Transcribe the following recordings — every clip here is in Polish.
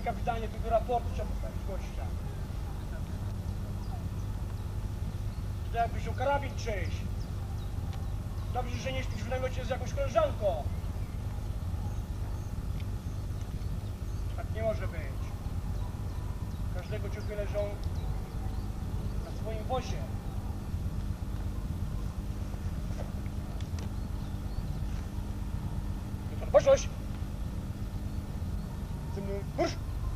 kapitanie, tylko raportu trzeba postawić gościa. To jakbyś się karabin czyjś. Dobrze, że nie śpisz w namiocie z jakąś koleżanką. Tak nie może być. Każdego ciuchy leżą na swoim wozie. Poszłoś! Ze mną marsz!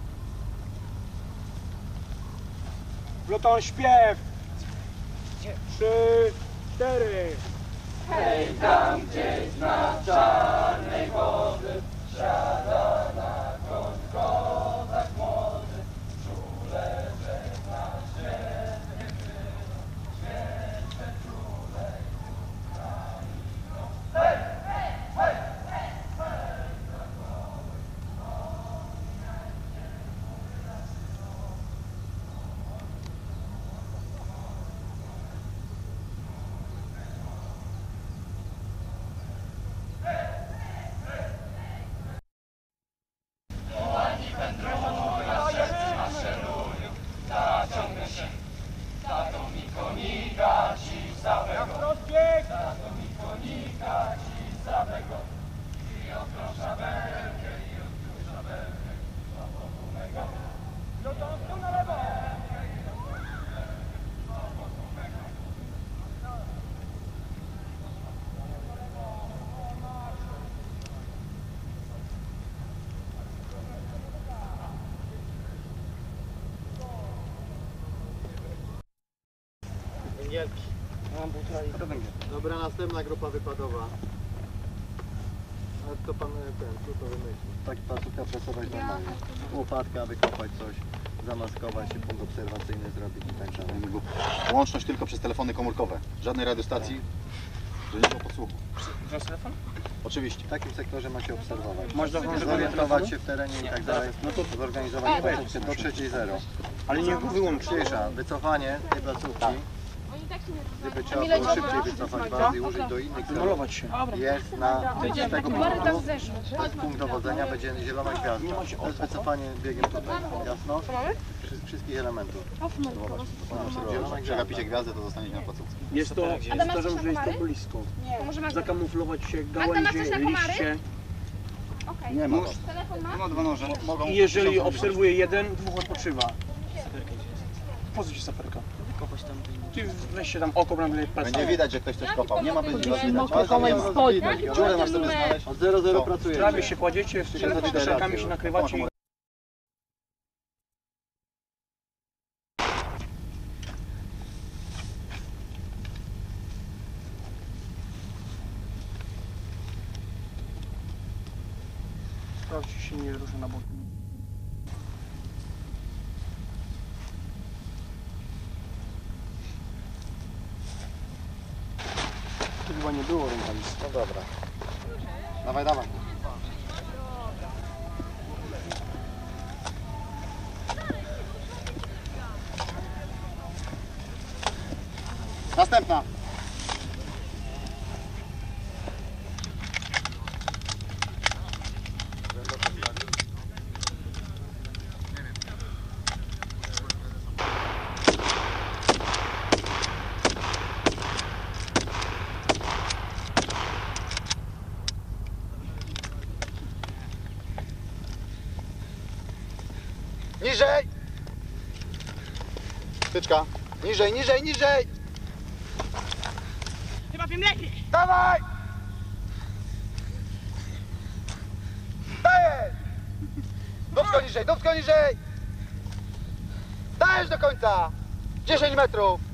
Pluton śpiew! 3, 4. Hej, tam gdzieś na czarnej wody siada na koń kozak młody. Czule żegna świetnie było, świetne czule Ukraino. Hej, hej, hej, hej, hej, Krakowy, omijajcie mój raz Węgielki. Mam półtora litra węgiel. Dobra, następna grupa wypadowa. Ale to pan tu to wymyśli. Tak, placówka pracować normalnie. Łopatka, wykopać coś, zamaskować się, punkt obserwacyjny zrobić i tak dalej. Łączność tylko przez telefony komórkowe. Żadnej radiostacji, że nie było podsłuchu. Wziąć telefon? Oczywiście. W takim sektorze ma się obserwować. Można włączyć zorientować się w terenie i tak dalej. No to Zorganizować placówkę do 3:00. ale niech go wyłączy. Cisza, wycofanie tej placówki. Gdyby trzeba było szybciej wycofać bazy i użyć do innych celów, Malować się. jest na z tego punktu, to jest punkt dowodzenia, będzie zielona gwiazda. To jest wycofanie biegiem tutaj, jasno? Wszystkich elementów. Zielona Przegapicie gwiazda. gwiazdę, to zostaniecie na placówce. Jest to, powtarzam, że jest to blisko. Zakamuflować się, gałęzie, liście. Nie ma. Telefon ma? Ma dwa noże. Mogą. I jeżeli obserwuje jeden, dwóch odpoczywa. Po co ci saperka? Ty weź się tam oko, bramę Będzie widać, że ktoś coś kopał. Nie ma być widać. Dziurę masz sobie znaleźć. Od 0,0 pracuje. W trawie się kładziecie, z szerkami się nakrywacie i... Sprawdź, czy się nie ruszy na bok. To chyba nie było rękawic. No dobra. Dawaj, dawaj. Następna. Niżej! Tyczka. Niżej, niżej, niżej! Chyba wiem lepiej! Dawaj! Dajesz! Dupsko niżej, dupsko niżej! Dajesz do końca! 10 metrów!